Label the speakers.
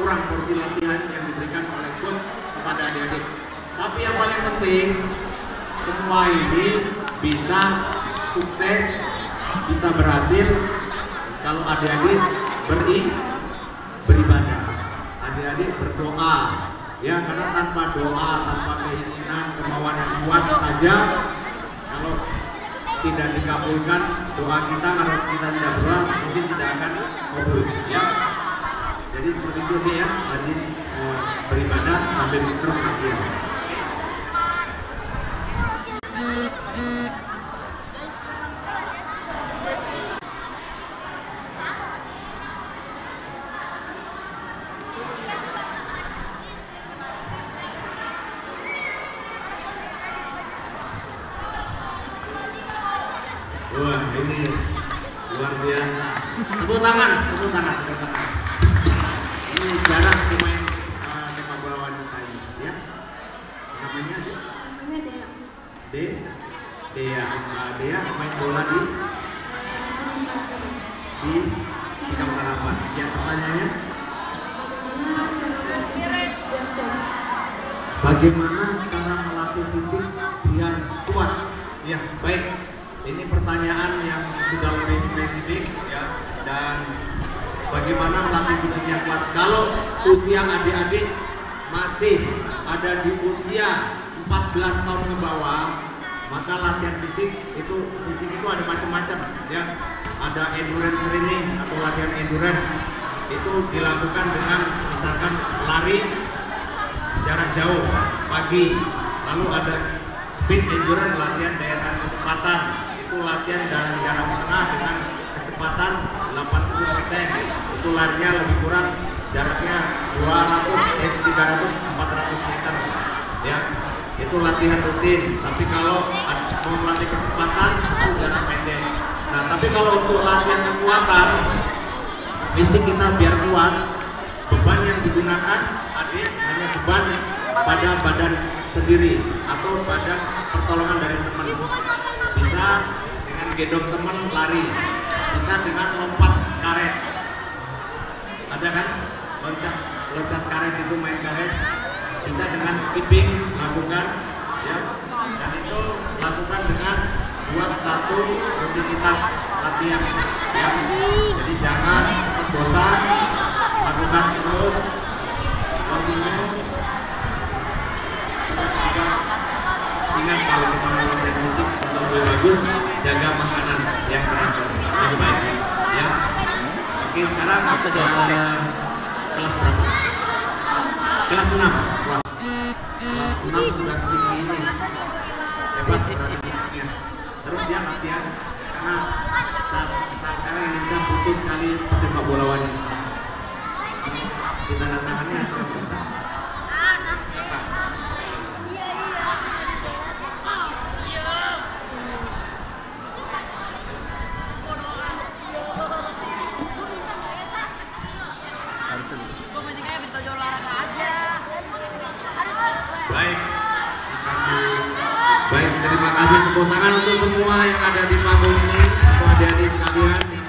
Speaker 1: kurang porsi latihan yang diberikan oleh coach kepada adik-adik. Tapi yang paling penting, semua ini bisa sukses, bisa berhasil kalau adik-adik beribadah, adik-adik berdoa, ya, karena tanpa doa, tanpa keinginan, kemauan yang kuat saja, kalau tidak dikabulkan doa kita, kalau kita tidak berdoa mungkin tidak akan kabul, ya. Jadi seperti itu ya, rajin beribadah sambil terus latihan. Wah, ini luar biasa. Tepuk tangan, tepuk tangan, tepuk tangan. Ini sejarah pemain sepak bola wanita ini, ya. Namanya Dea.
Speaker 2: Namanya Dea.
Speaker 1: Dea. Dea main bola di Sikam Harapan. Ya, pertanyaannya? Bagaimana cara melatih fisik biar kuat? Ya, baik. Ini pertanyaan yang sudah lebih spesifik, ya. Dan bagaimana melatih fisik yang kuat? Kalau usia adik-adik masih ada di usia 14 tahun ke bawah, maka latihan fisik itu ada macam-macam, ya. Ada endurance training atau latihan endurance, itu dilakukan dengan misalkan lari jarak jauh pagi, lalu ada speed endurance, latihan daya tahan kecepatan, itu latihan dalam jarak menengah dengan kecepatan 80%, itu larinya lebih kurang jaraknya 200, 300, 400 meter, ya. Itu latihan rutin. Tapi kalau mau melatih kecepatan itu jarak pendek. Nah, tapi kalau untuk latihan kekuatan fisik kita biar kuat, beban yang digunakan adik hanya beban pada badan sendiri atau pada pertolongan dari teman. Bisa dengan gendong teman lari, bisa dengan lompat karet. Ada kan loncat karet, itu main karet. Bisa dengan skipping lakukan, ya. Dan itu lakukan dengan buat satu rutinitas latihan, ya. Jadi jangan cepat bosan, lakukan terus, continue. Terus juga ingat kalau kita mau latihan musik untuk lebih bagus, jaga makanan yang teratur, lebih baik, ya. Oke, sekarang kelas berapa? Kelas 6. Wah, kelas 6 sudah setinggi ini. Hebat berarti musiknya. Terus ya latihan, karena saat sekarang Indonesia butuh sekali sepak bola wanita. Kita tantangannya antara bisa. Baik, baik, terima kasih. Tepuk tangan untuk semua yang ada di panggung ini, untuk adik-adik sekalian.